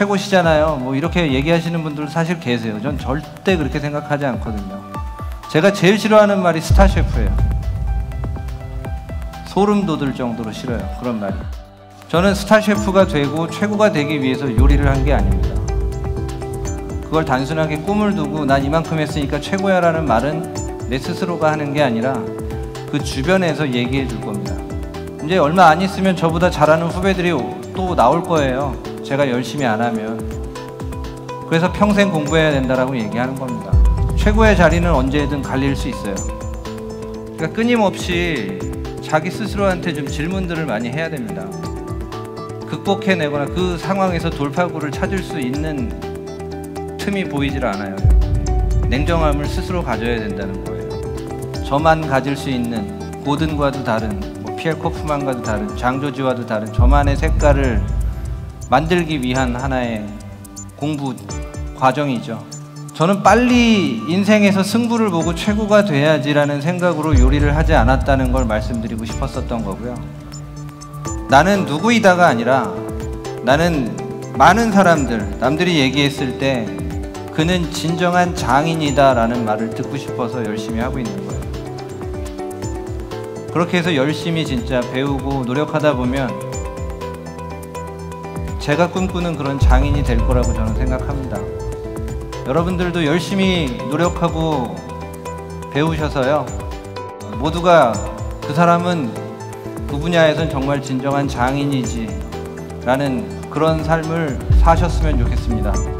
최고시잖아요. 뭐 이렇게 얘기하시는 분들 사실 계세요. 전 절대 그렇게 생각하지 않거든요. 제가 제일 싫어하는 말이 스타 셰프예요. 소름 돋을 정도로 싫어요, 그런 말이. 저는 스타 셰프가 되고 최고가 되기 위해서 요리를 한 게 아닙니다. 그걸 단순하게 꿈을 두고 난 이만큼 했으니까 최고야 라는 말은 내 스스로가 하는 게 아니라 그 주변에서 얘기해 줄 겁니다. 이제 얼마 안 있으면 저보다 잘하는 후배들이 또 나올 거예요. 제가 열심히 안 하면. 그래서 평생 공부해야 된다라고 얘기하는 겁니다. 최고의 자리는 언제든 갈릴 수 있어요. 그러니까 끊임없이 자기 스스로한테 좀 질문들을 많이 해야 됩니다. 극복해내거나 그 상황에서 돌파구를 찾을 수 있는 틈이 보이질 않아요. 냉정함을 스스로 가져야 된다는 거예요. 저만 가질 수 있는 고든과도 다른, 피엘 코프만과도 다른, 장조지와도 다른 저만의 색깔을 만들기 위한 하나의 공부 과정이죠. 저는 빨리 인생에서 승부를 보고 최고가 돼야지라는 생각으로 요리를 하지 않았다는 걸 말씀드리고 싶었었던 거고요. 나는 누구이다가 아니라 나는 많은 사람들, 남들이 얘기했을 때 그는 진정한 장인이다 라는 말을 듣고 싶어서 열심히 하고 있는 거예요. 그렇게 해서 열심히 진짜 배우고 노력하다 보면 제가 꿈꾸는 그런 장인이 될 거라고 저는 생각합니다. 여러분들도 열심히 노력하고 배우셔서요, 모두가 그 사람은 그 분야에선 정말 진정한 장인이지 라는 그런 삶을 사셨으면 좋겠습니다.